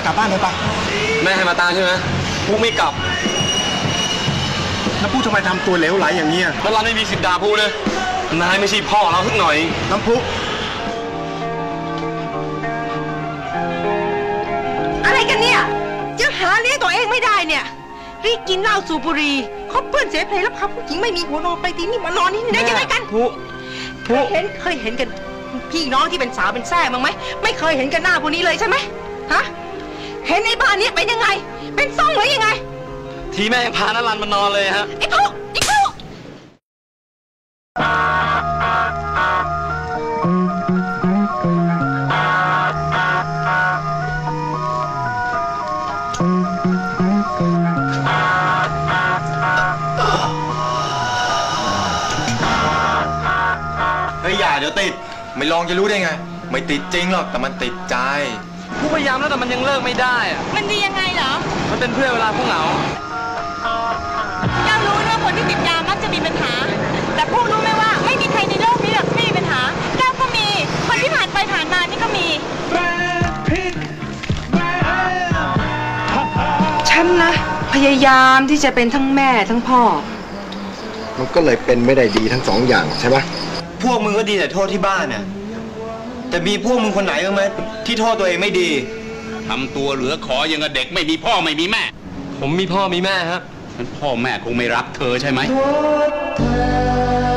กลับบ้านเลยปะแม่ให้มาตามใช่ไหมปุ๊ไม่กลับแล้วปุ๊ทำไมทำตัวเหลวไหลอย่างเงี้ยแล้วเราไม่มีสิทธิ์ด่าปุ๊เลยนายไม่ใช่พ่อเราสักหน่อยน้ำปุ๊อะไรกันเนี่ยจะหาเลี้ยงตัวเองไม่ได้เนี่ยรีกินเหล้าสูบบุหรี่คบเพื่อนเสพเพลแล้วพาผู้หญิงไม่มีหัวนอนไปทีนี่มานอนนี่ได้ยังไงกันปุ๊เคยเห็นกันพี่น้องที่เป็นสาวเป็นแซ่มั้งไหมไม่เคยเห็นกันหน้าพวกนี้เลยใช่ไหมฮะเห็นในบ้านนี้เป็นยังไงเป็นซ่องหรือยังไงทีแม่ยังพานรันมานอนเลยฮะไอ้ปุ๊อย่าเดี๋ยวติดไม่ลองจะรู้ได้ไงไม่ติดจริงหรอกแต่มันติดใจผู้พยายามแล้วแต่มันยังเลิกไม่ได้อะมันดียังไงเหรอมันเป็นเพื่อนเวลาพวกเหงาเรารู้ว่าคนที่ติดยามักจะมีปัญหาแต่พวกรู้ไหมว่าไม่มีใครในโลกนี้หรอกไม่มีปัญหาเราก็มีคนที่ผ่านไปผ่านมานี่ก็มีฉันนะพยายามที่จะเป็นทั้งแม่ทั้งพ่อมันก็เลยเป็นไม่ได้ดีทั้งสองอย่างใช่ไหมพวกมึงก็ดีแต่โทษที่บ้านน่ะแต่มีพวกมึงคนไหนบ้างไหมที่โทษตัวเองไม่ดีทำตัวเหลือขออย่างกับเด็กไม่มีพ่อไม่มีแม่ผมมีพ่อมีแม่ครับงั้นพ่อแม่คงไม่รักเธอใช่ไหม